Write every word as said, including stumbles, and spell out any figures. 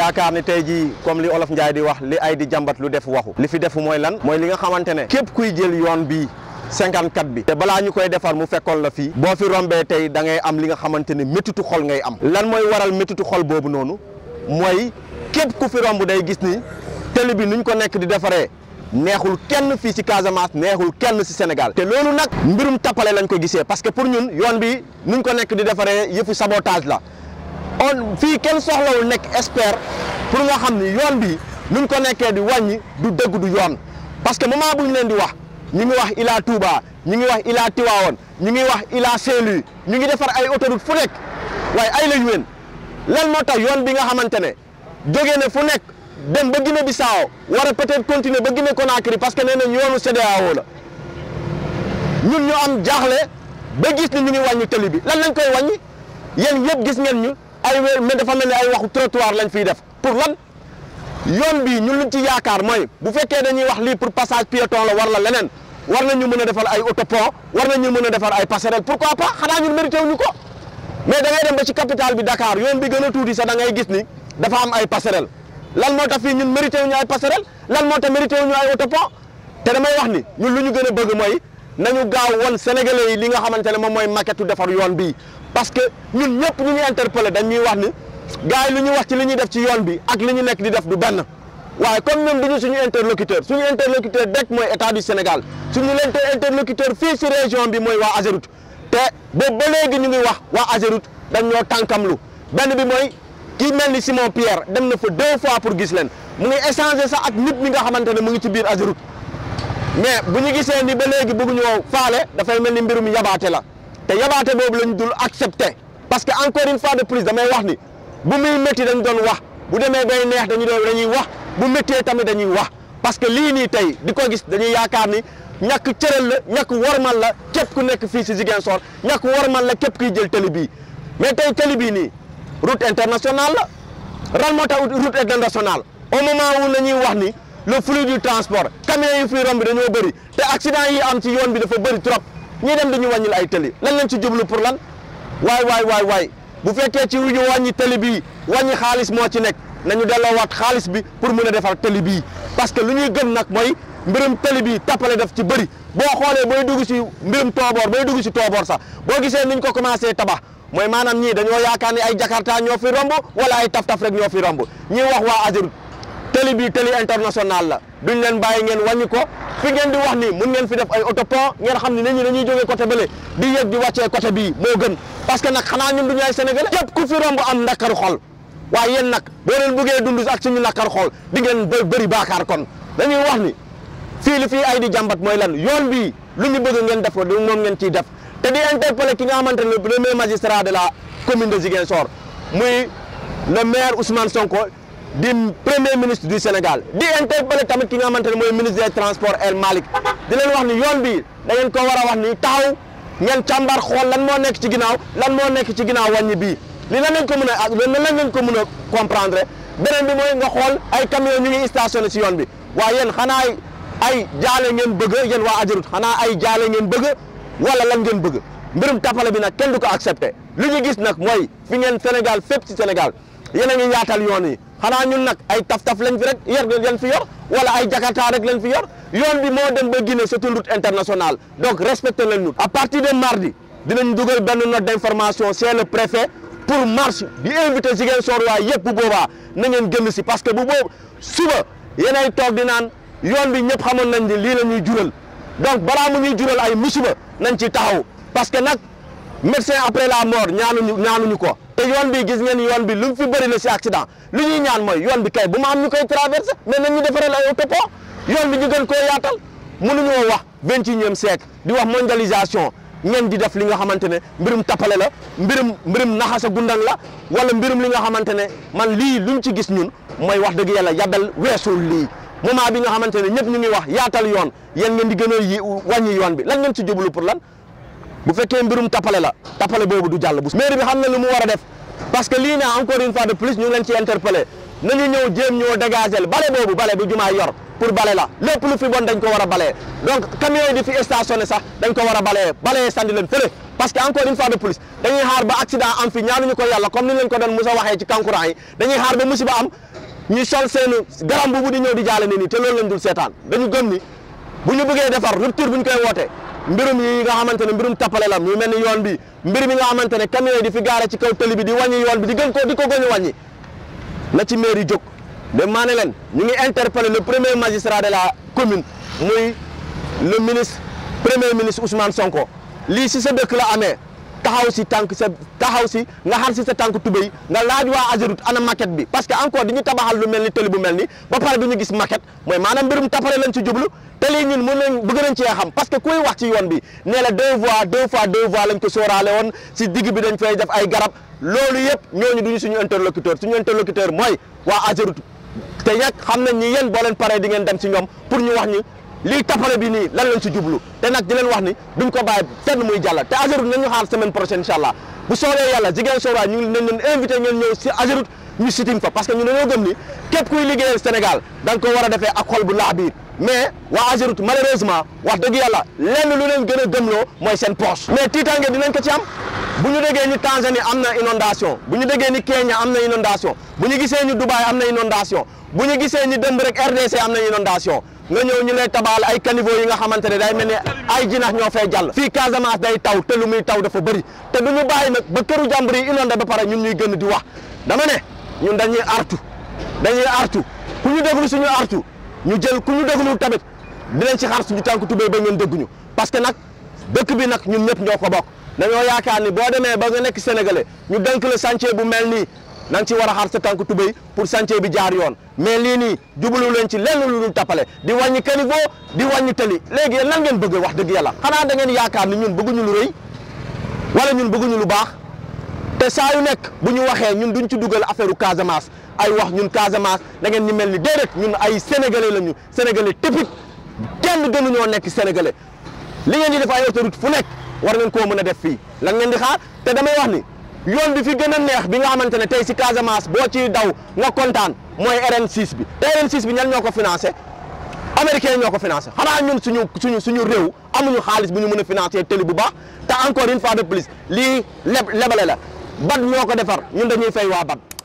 yaakaar ni tey jii comme li olof Njaay di wax li ay di jàmbat lu def waxu li fi defu mooy lan mooy li nga xamante ne képp kuy jël yoon bii cinquante-quatre bi te balaa ñu koy defar mu fekkoon la fii boo fi rombee tey da ngay am li nga xamante ne méttitu xol ngay am lan mooy waral méttitu xol boobu noonu mooy képp ku fi romb day gis ni télé bi nuñ ko nekk di defaree neexul kenn fii ci Casamance neexul kenn ci Sénégal te loolu nag mbirum tappale lañ ko gisee parce que pour ñun yoon bi nuñ ko nekk di defaree yëfu sabotage la on fii kenn soxlawul nekk expert pour nga xam ni yoon bi nuñ ko nekkee di wàññi du dëgg du yoon parce que moment bu ñu leen di wax ñu ngi wax Ila Touba ñu ngi wax Ila Tivaouane ñu ngi wax Ila Saint-Louis ñu ngi defar ay autoroute fu nekk waaye ay lañ ween lan moo tax yoon bi nga xamante ne jógee ne fu nekk dem ba Guinée Bissau war a peut-être continuer ba Guinée Conakry parce que nee nañ yoonu C E D E A O la ñun ñu am jaaxle ba gis ni ñu ngi wàññi tali bi lan lañ koy wàññi yéen yëpp gis ngeen ñu ay wér mais dafa mel ni ay waxu trottoir lañ fiy def pour lan yoon bi ñun luñ ci yaakaar mooy bu fekkee dañuy wax lii pour passage piéton la war la leneen war nañu mën a defal ay autopont war nañu mën a defar ay passerelle pourquoi pas xanaa ñun mérité wuñu ko mais da ngay dem ba ci capitale bi Dakar yoon bi gën a tuuti sax da ngay gis ni dafa am ay passerelle lan moo tax fii ñun mérité wuñu ay passerelle lan moo tax mérité wuñu ay autopont te damay wax ni ñun lu ñu gën a bëgg mooy nañu gaaw won sénégalais yi li nga xamante ne moom mooy maquette defar yoon bii parce que ñun ñëpp ñu ñuy interpellé dañuy wax ni gars yi lu ñu wax ci li ñuy def ci yoon bi ak li ñu nekk di def du benn waaye comme ñun duñu suñu interlocuteur suñu interlocuteur rek mooy état du Sénégal suñu interlocuteur fii si région bi mooy waa Ageroute te boobu ba léegi ñu ngi wax waa Ageroute dañ ñoo tànkamlu benn bi mooy kii mel ni Simon Pierre dem na fa deux fois pour gis leen mu ngi échanger sax ak nit ñi nga xamante ne mu ngi ci biir Ageroute mais bu ñu gisee ni ba léegi bëgguñoo faale dafay mel ni mbirum yabaate la te yabaate boobu lañ dul accepté parce que encore une fois de plus damay wax ni bu muy métti dañ doon wax bu demee bay neex dañu doon dañuy wax bu méttee tamit dañuy wax parce que lii nii tey di ko gis dañuy yaakaar ni ñàkk cëral la ñàkk wormal la képp ku nekk fii si Ziguinchor ñàkk wormal la képp kuy jël télé bii mais tey télé bii nii route internationale la ran moo tax route internationale au moment où la ñuy wax ni le flux du transport camions yi fii romb dañoo bëri te accident yi am ci yoon bi dafa bëri trop ñii dem dañu wàññil ay télé lan lañ ci jublu pour lan waay waay waay waay bu fekkee ci ñu wàññi télé bii wàññi xaalis moo ci nekk nañu delloowaat xaalis bi pour mën a defar télé bii parce que lu ñuy gëm nag mooy mbirum télé bii tappale def ci bëri boo xoolee booy dugg si mbirum tooboor booy dugg si tooboor sax boo gisee niñ ko commencé tabax mooy maanaam ñii dañoo yaakaar ni ay Jakarta ñoo fi romb wala ay taf-taf rek ñoo fi romb ñii wax waa Ageroute télé bii télé international la duñ leen bàyyi ngeen wàññi ko fi ngeen di wax ni mun ngeen fi def ay autopont ngeen xam ne nit ñi dañuy jógee côté bële di yëg di wàccee côté bii moo gën parce que nag xanaa ñun duñu ay sénégalais képp ku fi romb am ndakkaru xol waaye yéen nag boo leen bëggee dund ak suñu ndakkaru xol di ngeen bëri baakaar kon dañuy wax ni fii li fii ay di jàmbat mooy lan yoon bii lu ñu bëgg ngeen def ko du moom ngeen ciy def te di interpeller ki nga xamante ne le premier magistrat de la commune de Ziguinchor muy le maire Ousmane Sonko di premier ministre du Sénégal di interpeller tamit ki nga xamante ne mooy ministre des transports El Malick di leen wax ni yoon bi da ngeen ko war a wax ni taxaw ngeen càmbar xool lan moo nekk ci ginnaaw lan moo nekk ci ginnaaw wàññi bii li lan lañ ko mën a lan lañ ko mën a comprendre beneen bi mooy nga xool ay camion ñu ngi stationné ci yoon bi waaye yéen xanaa ay jaale ngeen bëgg yéen waa Ageroute xanaa ay jaale ngeen bëgg wala lan ngeen bëgg mbirum tappale bi nag kenn du ko accepté li ñu gis nag mooy fi ngeen Sénégal fépp ci Sénégal yéen a ngi yaatal yoon yi xanaa ñun nag ay taf-taf lañ fi rek yor lañ fi yor wala ay Jakarta rek lañ fi yor yoon bi moo dem ba Guinée c'est une route internationale donc respecté leen ñu à partir de mardi dinañ dugal benn note d'information chez le préfet pour marche di invité Ziguinchor waa yëpp bu boobaa na ngeen génn si parce que bu boobu suba yéenay toog di naan yoon bi ñëpp xamoon nañ ni lii la ñuy jural donc balaa mu ñuy jural ay musiba nañ ci taxaw parce que nag médecin après la mort ñaanuñu ñaanuñu ko te yoon bi gis ngeen yoon bi lu mu fi bëri la si accident lu ñuy ñaan mooy yoon bi kay bu ma am ñu koy traversé mais nañ ñu defaral ay autopont yoon bi ñu gën koo yaatal mënuñoo wax vingt et unième siècle di wax mondialisation ngeen di def li nga xamante ne mbirum tappale la mbirum mbirum naxasa gundang la wala mbirum li nga xamante ne man lii luñ ci gis ñun mooy wax dëgg yàlla yabel weesul lii moment bi nga xamante ne ñëpp ñu ngi wax yaatal yoon yéen ngeen di gën a yi wàññi yoon bi lan ngeen ci jublu pour lan bu fekkee mbirum tappale la tappale boobu du jàll bu mairie bi xam na lu mu war a def parce que lii ne encore une fois de plus ñu ngi leen ci interpellé nañu ñëw jéem ñoo dégager bale boobu bale bu jumaa yor pour bale la lépp lu fi bon dañ ko war a balee donc camion yi di fi stationné sax dañ ko war a balee balee sandi leen fële parce que encore une fois de plus dañuy xaar ba accident am fi ñaanuñu ko yàlla comme ni leen ko doon Moussa waxee ci kankurang yi dañuy xaar ba musiba am ñuy sol seen garam bu di ñëw di jaale nit ñi te loolu lañ dul seetaan dañu gëm ni bu ñu bëggee defar rupture bu ñu koy wootee mbirum yi nga xamante ne mbirum tappale la ñu mel ni yoon bi mbir mi nga xamante ne camion yi di fi gaare ci kaw tëli bi di wàññi yoon bi di gën ko di ko gën a wàññi na ci mairie jóg de maa ne leen ñu ngi interpeller le premier magistrat de la commune muy le ministre premier ministre Ousmane Sonko lii si sa dëkk la amee taxaw si tànk sa taxaw si nga xar si sa tànk tubéy nga laaj waa Ageroute ana maquette bi parce que encore di ñu tabaxal lu mel ni tëli bu mel ni ba pare du ñu gis maquette mooy maanaam mbirum tappale lañ ci jublu te lii ñun mën nañ bëgg nañ cee xam parce que kuy wax ci yoon bi nee la deux voies deux fois deux voies lañ ko sóoraale woon si digg bi dañ fay def ay garab loolu yëpp ñooñu duñu suñu interlocuteur suñu interlocuteur mooy waa Ageroute te nag xam nañ ni yéen boo leen paree di ngeen dem si ñoom pour ñu wax ñi lii tappale bi nii lan lañ si jublu te nag di leen wax ni duñ ko bàyyi fenn muy jàll te Ageroute nañu xaar semaine prochaine incha allah bu soobee yàlla jigéen soora ñu ngi leen invité ngeen ñëw si Ageroute ñu sitim fa parce que ñu dañoo gëm ni képp kuy liggéeyal Sénégal da nga ko war a defee ak xol bu laax biir mais waa Ageroute malheureusement wax dëgg yàlla lenn lu leen gën a gëmloo mooy seen poche mais tiitaange dinañ ko ci am bu ñu déggee ni Tanzanie am na inondation bu ñu déggee ni Kenya am na inondation bu ñu gisee ni Dubaï am na inondation bu ñu gisee ni dëmb rek R D C am na inondation nga ñëw ñu lay tabaal ay caniveau yi nga xamante ne day mel ni ay jinax ñoo fay jàll fii Casamance day taw te lu muy taw dafa bëri te du ñu bàyyi nag ba këru jàmbur yi inondé ba pare ñun ñuy gën di wax dama ne ñun dañuy artu dañuy artu ku ñu déglu suñu artu ñu jël ku ñu déglu tamit dinañ ci xar suñu tànk tubéy ba ngeen dégguñu parce que nag dëkk bi nag ñun ñëpp ñoo ko bokk dañoo yaakaar ni boo demee ba nga nekk sénégalais ñu dénk la chantier bu mel nii na nga ci war a xar sa tànk tubéy pour chantier bi jaar yoon mais lii nii jubalu leen ci lenn lu dul tappale di wàññi caniveau di wàññi tëli léegi yéen lan ngeen bëgg wax dëgg yàlla xanaa da ngeen yaakaar ni ñun bëgguñu lu rëy wala ñun bëgguñu lu baax te saa yu nekk bu ñu waxee ñun duñ ci dugal affaire u Casamance ay wax ñun Casamance da ngeen ñu mel ni déedéet ñun ay sénégalais lañu sénégalais typique kenn gënuñoo nekk sénégalais li ngeen di def ay autoroute fu nekk war ngeen koo mën a def fii lan ngeen di xaar te damay wax ni yoon bi fi gën a neex bi nga xamante ne tey si Casamance boo ci daw nga kontaan mooy R N six bi te R N six bi ñan ñoo ko financé américains ñoo ko financé xanaa ñun suñu suñu suñu réew amuñu xaalis bu ñu mën a financé télé bu baax te encore une fois de plus lii leb lebale la bat ñoo ko defar ñun dañuy fay waa bat